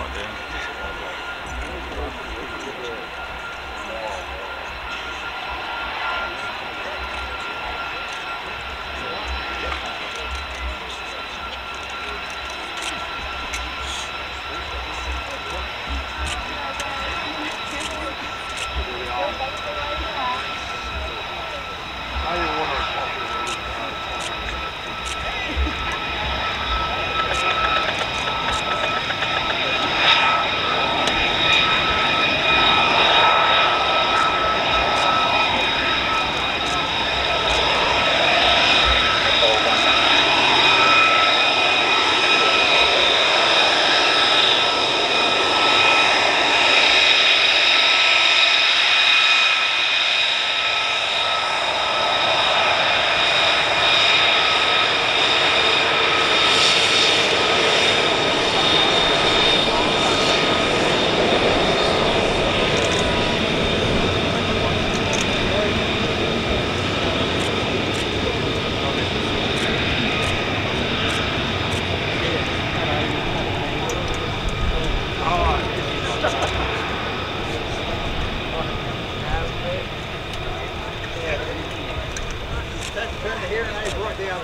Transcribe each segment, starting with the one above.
Turn to here and I just right down.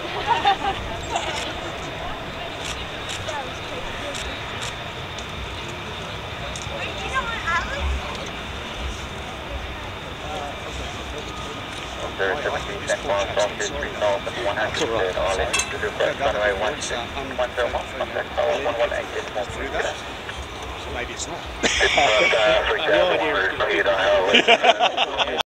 There 17 St. Lawrence, all Street, 3 calls, and 100 all in. To request runway 101, contact call 118, Maybe it's not. It's